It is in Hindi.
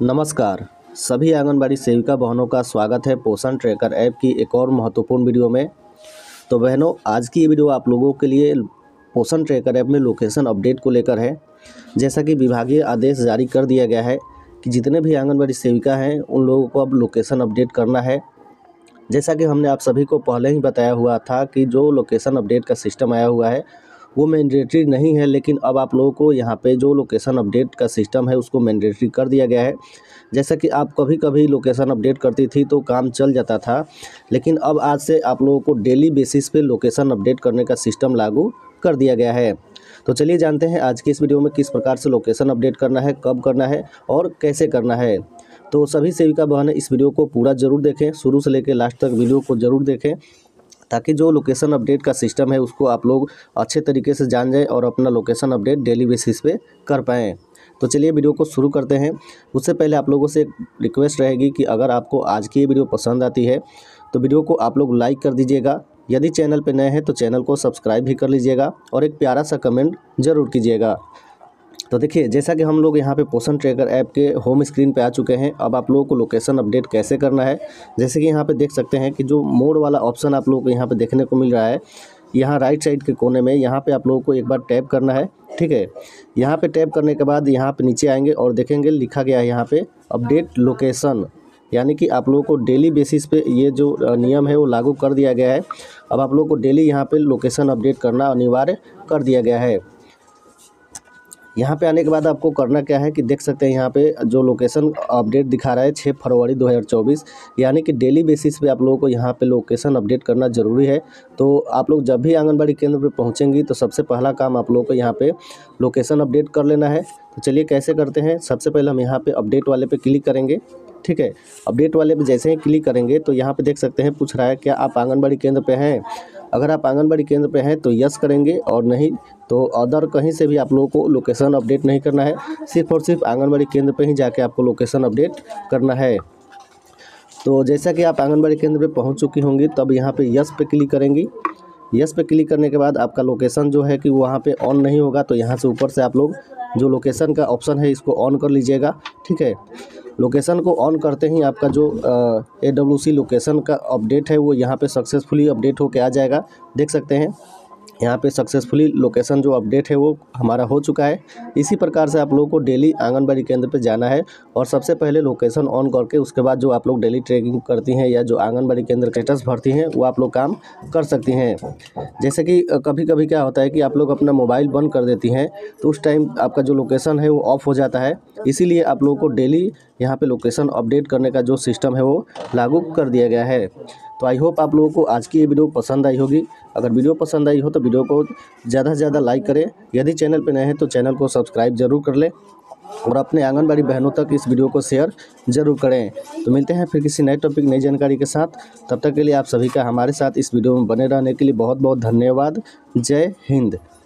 नमस्कार। सभी आंगनबाड़ी सेविका बहनों का स्वागत है पोषण ट्रैकर ऐप की एक और महत्वपूर्ण वीडियो में। तो बहनों, आज की ये वीडियो आप लोगों के लिए पोषण ट्रैकर ऐप में लोकेशन अपडेट को लेकर है। जैसा कि विभागीय आदेश जारी कर दिया गया है कि जितने भी आंगनबाड़ी सेविका हैं उन लोगों को अब लोकेशन अपडेट करना है। जैसा कि हमने आप सभी को पहले ही बताया हुआ था कि जो लोकेशन अपडेट का सिस्टम आया हुआ है वो मैंडेटरी नहीं है, लेकिन अब आप लोगों को यहाँ पे जो लोकेशन अपडेट का सिस्टम है उसको मैंडेटरी कर दिया गया है। जैसा कि आप कभी कभी लोकेशन अपडेट करती थी तो काम चल जाता था, लेकिन अब आज से आप लोगों को डेली बेसिस पे लोकेशन अपडेट करने का सिस्टम लागू कर दिया गया है। तो चलिए जानते हैं आज की इस वीडियो में किस प्रकार से लोकेशन अपडेट करना है, कब करना है और कैसे करना है। तो सभी सेविका बहनें इस वीडियो को पूरा ज़रूर देखें, शुरू से लेकर लास्ट तक वीडियो को ज़रूर देखें, ताकि जो लोकेशन अपडेट का सिस्टम है उसको आप लोग अच्छे तरीके से जान जाएं और अपना लोकेशन अपडेट डेली बेसिस पे कर पाएँ। तो चलिए वीडियो को शुरू करते हैं। उससे पहले आप लोगों से एक रिक्वेस्ट रहेगी कि अगर आपको आज की ये वीडियो पसंद आती है तो वीडियो को आप लोग लाइक कर दीजिएगा। यदि चैनल पर नए हैं तो चैनल को सब्सक्राइब भी कर लीजिएगा और एक प्यारा सा कमेंट ज़रूर कीजिएगा। तो देखिए, जैसा कि हम लोग यहाँ पे पोषण ट्रैकर ऐप के होम स्क्रीन पे आ चुके हैं। अब आप लोगों को लोकेशन अपडेट कैसे करना है, जैसे कि यहाँ पे देख सकते हैं कि जो मोड वाला ऑप्शन आप लोगों को यहाँ पे देखने को मिल रहा है, यहाँ राइट साइड के कोने में यहाँ पे आप लोगों को एक बार टैप करना है। ठीक है, यहाँ पे टैप करने के बाद यहाँ पे नीचे आएंगे और देखेंगे लिखा गया है यहाँ पे अपडेट लोकेशन, यानी कि आप लोगों को डेली बेसिस पे ये जो नियम है वो लागू कर दिया गया है। अब आप लोगों को डेली यहाँ पे लोकेशन अपडेट करना अनिवार्य कर दिया गया है। यहाँ पे आने के बाद आपको करना क्या है कि देख सकते हैं यहाँ पे जो लोकेशन अपडेट दिखा रहा है 6 फरवरी 2024, यानी कि डेली बेसिस पे आप लोगों को यहाँ पे लोकेशन अपडेट करना ज़रूरी है। तो आप लोग जब भी आंगनबाड़ी केंद्र पे पहुँचेंगी तो सबसे पहला काम आप लोगों को यहाँ पे लोकेशन अपडेट कर लेना है। तो चलिए कैसे करते हैं। सबसे पहले हम यहाँ पर अपडेट वाले पे क्लिक करेंगे। ठीक है, अपडेट वाले पे जैसे ही क्लिक करेंगे तो यहाँ पे देख सकते हैं पूछ रहा है क्या आप आंगनबाड़ी केंद्र पे हैं। अगर आप आंगनबाड़ी केंद्र पे हैं तो यस करेंगे, और नहीं तो अदर कहीं से भी आप लोगों को लोकेशन अपडेट नहीं करना है। सिर्फ और सिर्फ आंगनबाड़ी केंद्र पे ही जाके आपको लोकेशन अपडेट करना है। तो जैसा कि आप आंगनबाड़ी केंद्र पे पहुंच चुकी होंगी तब यहाँ पे यस पे क्लिक करेंगी। यस पे क्लिक करने के बाद आपका लोकेशन जो है कि वहाँ पे ऑन नहीं होगा, तो यहाँ से ऊपर से आप लोग जो लोकेशन का ऑप्शन है इसको ऑन कर लीजिएगा। ठीक है, लोकेशन को ऑन करते ही आपका जो AWC लोकेशन का अपडेट है वो यहाँ पे सक्सेसफुली अपडेट होके आ जाएगा। देख सकते हैं यहाँ पे सक्सेसफुली लोकेशन जो अपडेट है वो हमारा हो चुका है। इसी प्रकार से आप लोगों को डेली आंगनबाड़ी केंद्र पे जाना है और सबसे पहले लोकेशन ऑन करके उसके बाद जो आप लोग डेली ट्रैकिंग करती हैं या जो आंगनबाड़ी केंद्र स्टेटस भरती हैं वो आप लोग काम कर सकती हैं। जैसे कि कभी कभी क्या होता है कि आप लोग अपना मोबाइल बंद कर देती हैं तो उस टाइम आपका जो लोकेशन है वो ऑफ हो जाता है। इसीलिए आप लोगों को डेली यहाँ पे लोकेशन अपडेट करने का जो सिस्टम है वो लागू कर दिया गया है। तो आई होप आप लोगों को आज की ये वीडियो पसंद आई होगी। अगर वीडियो पसंद आई हो तो वीडियो को ज़्यादा से ज़्यादा लाइक करें। यदि चैनल पर नए हैं तो चैनल को सब्सक्राइब ज़रूर कर लें और अपने आंगनबाड़ी बहनों तक इस वीडियो को शेयर ज़रूर करें। तो मिलते हैं फिर किसी नए टॉपिक, नई जानकारी के साथ। तब तक के लिए आप सभी का हमारे साथ इस वीडियो में बने रहने के लिए बहुत बहुत धन्यवाद। जय हिंद।